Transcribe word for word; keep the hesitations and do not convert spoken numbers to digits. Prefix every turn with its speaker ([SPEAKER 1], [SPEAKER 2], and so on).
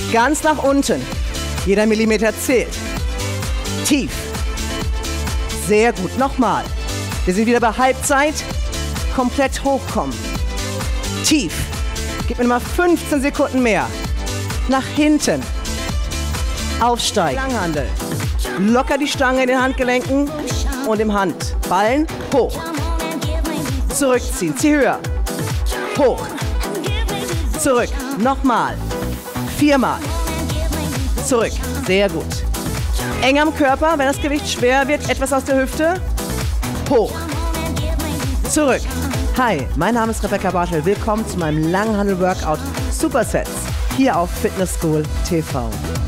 [SPEAKER 1] Ganz nach unten. Jeder Millimeter zählt. Tief. Sehr gut. Nochmal. Wir sind wieder bei Halbzeit. Komplett hochkommen. Tief. Gib mir mal fünfzehn Sekunden mehr. Nach hinten. Aufsteigen. Langhandel. Locker die Stange in den Handgelenken und im Hand. Ballen. Hoch. Zurückziehen. Zieh höher. Hoch. Zurück. Nochmal. Viermal. Zurück. Sehr gut. Eng am Körper, wenn das Gewicht schwer wird, etwas aus der Hüfte. Hoch. Zurück. Hi, mein Name ist Rebecca Bartel. Willkommen zu meinem Langhandel-Workout Supersets hier auf Fitness School T V.